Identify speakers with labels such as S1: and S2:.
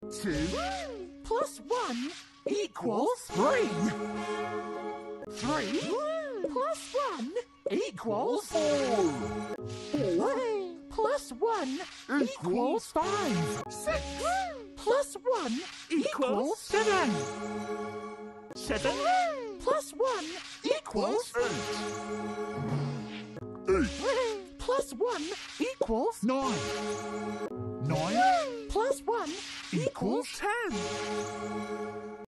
S1: 2 plus 1 equals 3. 3 plus 1 equals 4. 4 plus 1 equals 5. 6 plus 1 equals 7. 7 plus 1 equals 8. 8 plus 1 equals 9. 9 plus 1 equals 10.